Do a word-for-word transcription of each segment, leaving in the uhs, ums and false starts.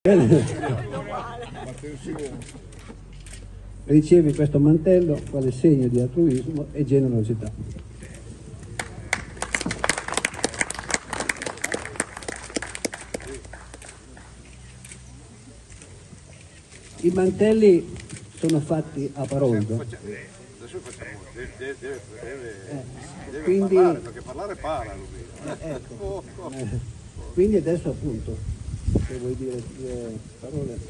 Ricevi questo mantello quale segno di altruismo e generosità. I mantelli sono fatti a Paroldo. Adesso facciamo, deve, deve, deve, Eh, deve quindi, parlare, perché parlare parla lui. eh, ecco, Oh, oh. eh, quindi adesso appunto, se vuoi dire due parole.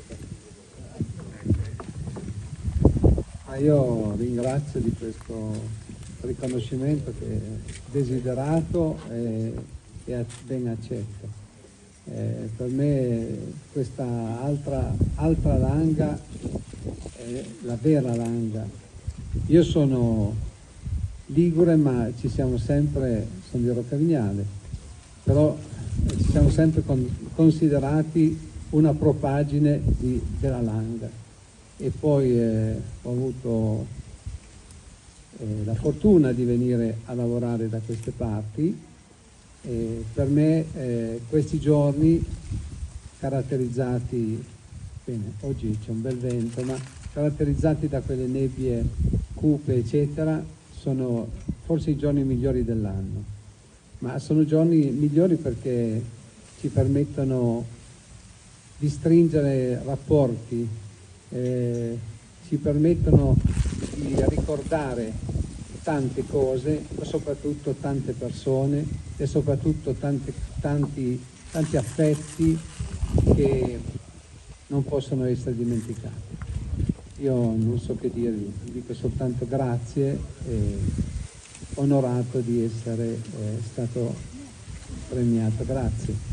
Ah, io ringrazio di questo riconoscimento che è desiderato e, e ben accetto. Eh, per me questa altra, altra Langa è la vera Langa. Io sono ligure, ma ci siamo sempre, sono di Roccavignale, però ci siamo sempre con, considerati una propagine di, della Langa. E poi eh, ho avuto eh, la fortuna di venire a lavorare da queste parti. E per me eh, questi giorni caratterizzati, bene, oggi c'è un bel vento, ma caratterizzati da quelle nebbie cupe eccetera, sono forse i giorni migliori dell'anno, ma sono giorni migliori perché ci permettono di stringere rapporti, eh, ci permettono di ricordare tante cose, ma soprattutto tante persone e soprattutto tanti, tanti, tanti affetti che non possono essere dimenticati. Io non so che dirvi, vi dico soltanto grazie e onorato di essere eh, stato premiato. Grazie.